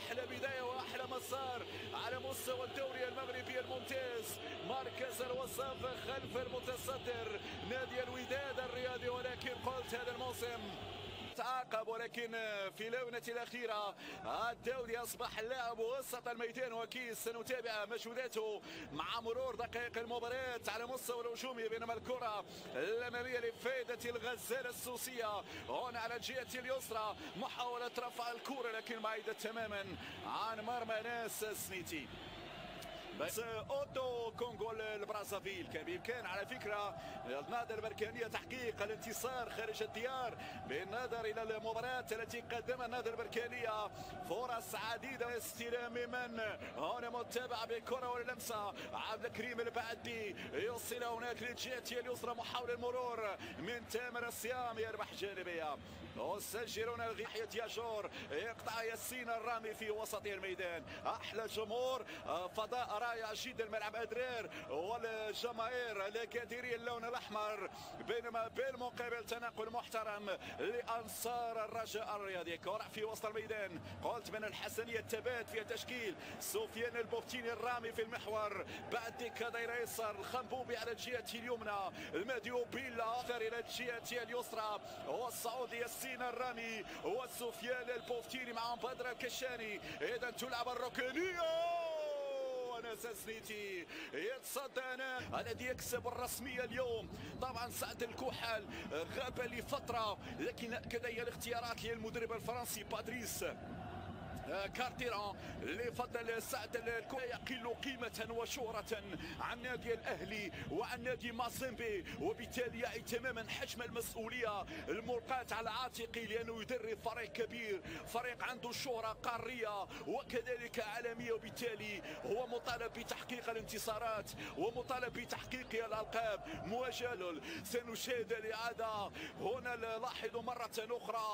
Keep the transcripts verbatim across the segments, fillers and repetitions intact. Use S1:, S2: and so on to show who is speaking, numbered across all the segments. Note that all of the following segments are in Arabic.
S1: احلى بدايه واحلى مسار على مستوى الدوري المغربي الممتاز. مركز الوصف خلف المتصدر نادي الوداد الرياضي، ولكن قلت هذا الموسم تعاقب، ولكن في الآونة الأخيرة الدولي أصبح اللاعب وسط الميدان، وكيف سنتابع مجهوداته مع مرور دقائق المباراة على مستوى الهجومي. بينما الكرة الأمامية لفائدة الغزالة السوسية هنا على الجهة اليسرى، محاولة رفع الكرة لكن بعيدة تماما عن مرمى ناس سنيتي. بس اوتو كونغو البرازافيل كان بامكان على فكره النهضه البركانيه تحقيق الانتصار خارج الديار، بالنظر الى المباراه التي قدمها النهضه البركانيه. فرص عديده استلام من هنا متابعه بالكره واللمسه عبد الكريم البعدي يوصل هناك للجهه اليسرى، محاوله المرور من تامر الصيام يربح جانبيه وسجلون ناحيه ياشور، يقطع ياسين الرامي في وسط الميدان. احلى جمهور، فضاء رائع جدا ملعب ادرير والجماهير الكادري اللون الاحمر، بينما بالمقابل تنقل محترم لانصار الرجاء الرياضي. كره في وسط الميدان، قلت من الحسنيه الثبات في التشكيل. سفيان البوفتيني الرامي في المحور، بعد دكه دايره يسار، الخنبوبي على الجهه اليمنى، الماديو بيلا الى الجهه اليسرى، والسعودي ياسين الرامي وسفيان البوفتيني مع بدر الكشاني. اذا تلعب الركنيه، ناس سنيتي يتصدى أنا الذي يكسب الرسمية اليوم. طبعا سعد الكحل غاب لفترة، لكن أكد هي الاختيارات للمدرب الفرنسي باتريس كارتيران لفضل سعد الكحل يقل قيمة وشهرة عن نادي الأهلي وعن نادي مازيمبي، وبالتالي يعي تماما حجم المسؤولية الملقاة على عاتقه، لأنه يدرب فريق كبير، فريق عنده شهرة قارية وكذلك عالمية، وبالتالي هو مطالب بتحقيق الانتصارات ومطالب بتحقيق الألقاب. مواجهة سنشاهد الإعادة هنا، نلاحظ مرة أخرى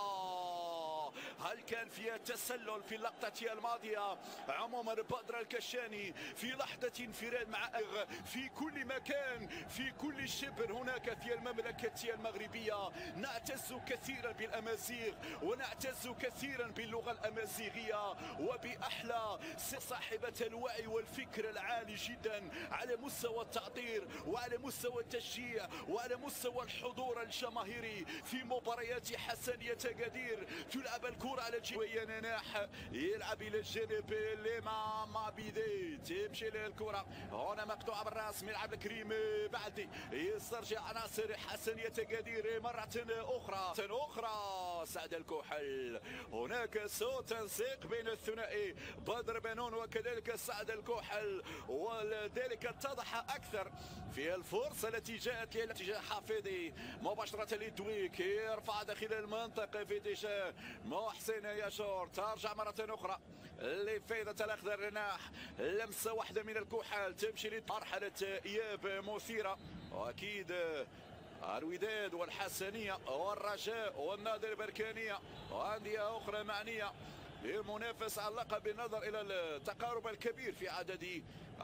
S1: هل كان فيها تسلل في اللقطة الماضية. عموما بدر الكشاني في لحظة انفراد مع في كل مكان في كل شبر هناك في المملكة المغربية. نعتز كثيرا بالأمازيغ ونعتز كثيرا باللغة الأمازيغية وبأحلى صاحبة الوعي والفكر العالي جدا على مستوى التعطير وعلى مستوى التشجيع وعلى مستوى الحضور الجماهيري في مباريات حسنية قدير. تلعب الكرة على جهة ناح، يلعب الى الجانب لما ما بيدي، تمشي للكره هنا مقطوعه بالراس من عبد الكريم بعدي، يسترجع عناصر حسنيه قدير مره اخرى اخرى سعد الكحل. هناك سوء تنسيق بين الثنائي بدر بنون وكذلك سعد الكحل، ولذلك اتضح اكثر في الفرصه التي جاءت لاتجاه حافظي مباشره لدويك، يرفع داخل المنطقه في اتجاه محسن ياشور، ترجع مرة أخرى لفائدة الأخضر رناح، لمسة واحدة من الكحل تمشي لمرحلة إياب مثيرة، وأكيد الوداد والحسنية والرجاء والنهضة البركانية وأندية أخرى معنية بالمنافسة على اللقب بالنظر إلى التقارب الكبير في عدد.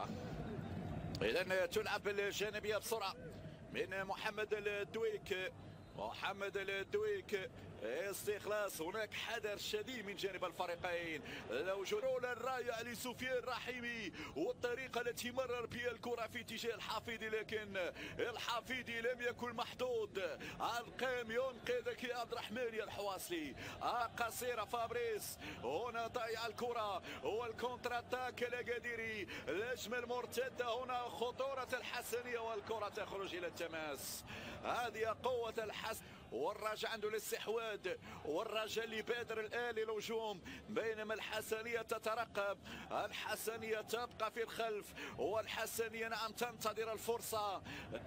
S1: إذن تلعب الجانبية بسرعة من محمد الدويك، محمد الدويك استخلاص، هناك حذر شديد من جانب الفريقين. لو جرول الرائع لسفيان الرحيمي والطريقة التي مرر بها الكرة في اتجاه الحفيدي، لكن الحفيدي لم يكن محظوظ، القام ينقذك يا عبد الرحمن يا الحواصلي. قصيرة فابريس هنا ضيع الكرة والكونتر اتاك الأكاديري، الهجمة المرتدة هنا خطورة الحسنية والكرة تخرج إلى التماس. هذه قوة الحسن، والرجاء عنده الاستحواذ، والرجاء اللي بادر الان للهجوم، بينما الحسنيه تترقب، الحسنيه تبقى في الخلف، والحسنيه نعم تنتظر الفرصه.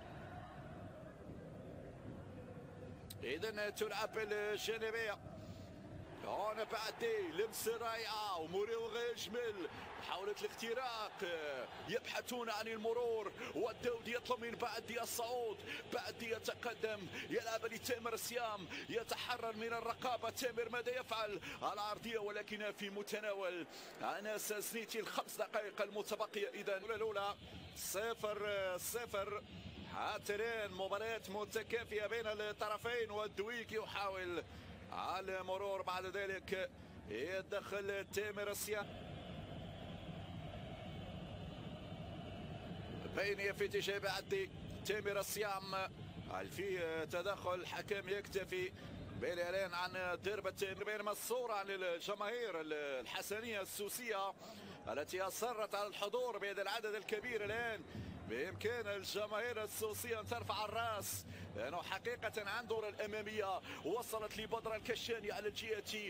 S1: اذا تلعب الجانبيه هنا بعدي، لمسه رائعه ومرور غير جمل، محاولة الاختراق، يبحثون عن المرور، والدودي يطلب من بعدي الصعود، بعدي يتقدم، يلعب لتامر سيام، يتحرر من الرقابة. تامر ماذا يفعل؟ العرضية ولكنها في متناول أناس سنيتي، الخمس دقائق المتبقية. إذا الأولى صفر صفر، حتى مباراة متكافئة بين الطرفين، والدويك يحاول على المرور بعد ذلك يدخل تامر السيام بين في اتجاه بعدي تامر السيام. هل فيه تدخل حكم يكتفي بالإعلان عن ضربة بين مصورة عن الجماهير الحسنية السوسية التي أصرت على الحضور بهذا العدد الكبير. الآن بإمكان الجماهير السوسية أن ترفع الرأس لأنه حقيقة عن دور الأمامية وصلت لبدر الكشاني على الجهة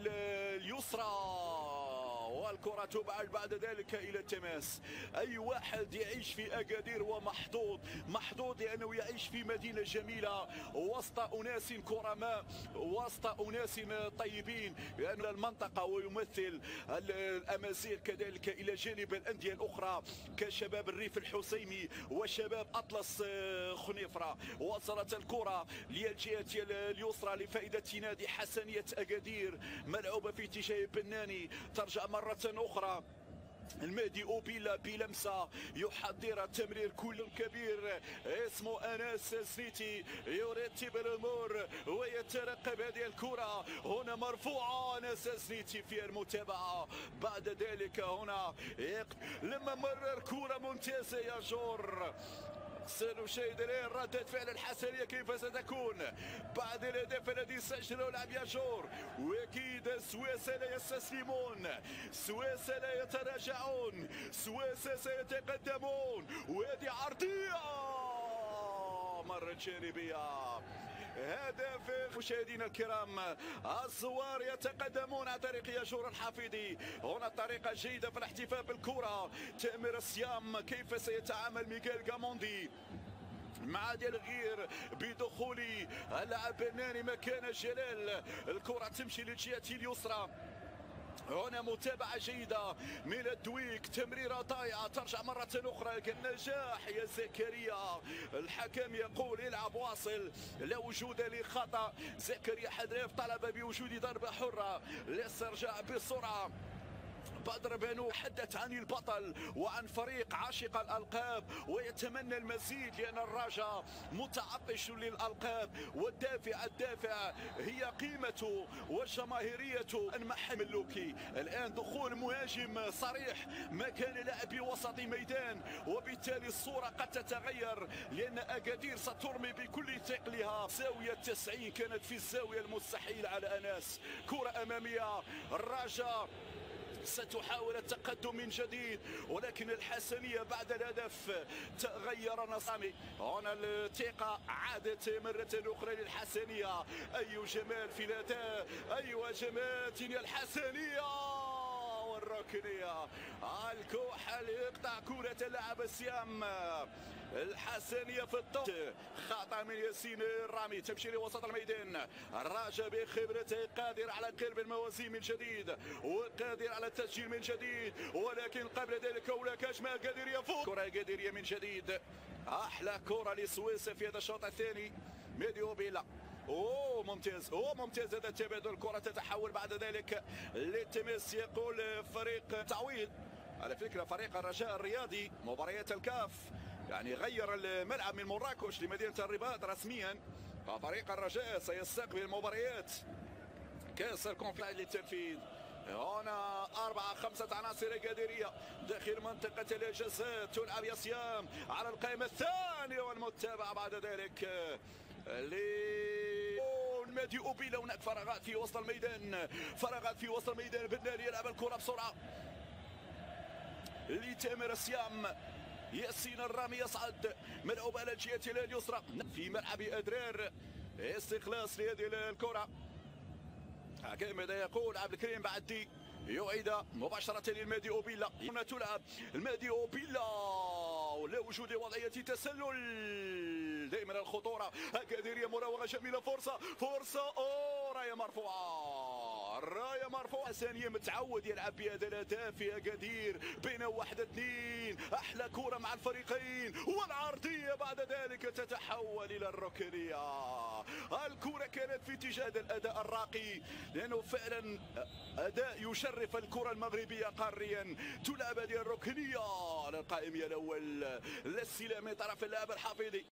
S1: اليسرى والكرة تبعد بعد ذلك إلى التماس. أي واحد يعيش في أكادير ومحظوظ محظوظ لأنه يعيش في مدينة جميلة وسط أناس كرماء وسط أناس طيبين، لأن المنطقة ويمثل الأمازيغ كذلك إلى جانب الأندية الأخرى كشباب الريف الحسيمي وشباب أطلس خنيفرة. وصلت الكرة للجهة اليسرى لفائدة نادي حسنية أكادير، ملعوبة في اتجاه بناني، ترجع مرة أخرى المهدي أوبيلا بلمسة يحضر تمرير كل كبير اسمه أناس سنيتي يرتب الأمور ويترقب هذه الكرة. هنا مرفوعة أناس سنيتي في المتابعة، بعد ذلك هنا لما مرر كرة ممتازة يا جور. سنشاهد الان ردة فعل الحسنية كيف ستكون بعد الهدف الذي سجله لاعب ياجور. واكيد سويسة لا يستسلمون، سويسة لا يتراجعون، سويسة سيتقدمون. وهذه عرضية مرة جانبية. هدف مشاهدينا الكرام، الزوار يتقدمون عن طريق ياجور الحفيظي. هنا طريقة جيدة في الاحتفاء بالكرة. تامر السيام كيف سيتعامل ميغيل غاموندي مع ديال غير بدخول اللاعب بناني مكان جلال. الكرة تمشي للجهة اليسرى، هنا متابعة جيدة من الدويك، تمريرة ضايعة ترجع مرة أخرى. النجاح يا زكريا، الحكم يقول العب واصل لا وجود لخطأ. زكريا حذاف طلب بوجود ضربة حرة للاسترجاع بسرعة. بدر بنو حدث عن البطل وعن فريق عاشق الألقاب ويتمنى المزيد، لأن الرجاء متعطش للألقاب، والدافع الدافع هي قيمته وجماهيريته. المحل ملوكي الآن دخول مهاجم صريح مكان لاعب وسط ميدان، وبالتالي الصورة قد تتغير لأن أكادير سترمي بكل ثقلها. زاوية تسعين كانت في الزاوية المستحيل على أناس. كرة أمامية، الرجاء ستحاول التقدم من جديد، ولكن الحسنية بعد الهدف تغير نظامي. هنا الثقة عادت مرة أخرى للحسنية. أي جمال في الأداء، أيوة جمال يا الحسنية. والركنية الكحل يقطع كرة اللاعب السيام. الحسنية في الضغط، خطأ من ياسين الرامي، تمشي لوسط الميدان. الرجاء بخبرته قادر على قلب الموازين من جديد وقادر على التسجيل من جديد، ولكن قبل ذلك هناك اجمال قادر يفوق. كرة قادرية من جديد، احلى كرة لسويسة في هذا الشوط الثاني. ميدي أوبيلا، اوه ممتاز، اوه ممتاز هذا التبادل. الكرة تتحول بعد ذلك للتماس، يقول فريق تعويض. على فكرة فريق الرجاء الرياضي مباريات الكاف يعني غير الملعب من مراكش لمدينة الرباط رسميا، ففريق الرجاء سيستقبل مباريات كأس الكونفدرالية للتنفيذ. هنا أربعة خمسة عناصر قادرية داخل منطقة الجزاء، تلعب يا سيام على القائمة الثانية، والمتابعة بعد ذلك للمهدي أوبيلا. هناك فراغات في وسط الميدان، فراغات في وسط الميدان. بناني يلعب الكرة بسرعة لتامر السيام. ياسين الرامي يصعد، ملعوب على الجهة اليسرى في ملعب أدرير. استخلاص لهذه الكرة، حكم ماذا يقول عبد الكريم بعدي يعيد مباشرة للمهدي أوبيلا. هنا تلعب المهدي أوبيلا ولا وجود وضعية تسلل، دائما الخطورة. أكاديرية مراوغة جميلة، فرصة فرصة أوه راية مرفوعة، الراية مرفوعة. ثانية متعود يلعب بهذا الأداء في أكادير بين واحد اثنين، أحلى كرة مع الفريقين، والعرضية بعد ذلك تتحول إلى الركنية. الكرة كانت في اتجاه الأداء الراقي، لأنه فعلا أداء يشرف الكرة المغربية قاريا. تلعب هذه الركنية على القائم الأول، الاستلام من طرف اللاعب الحفيظي.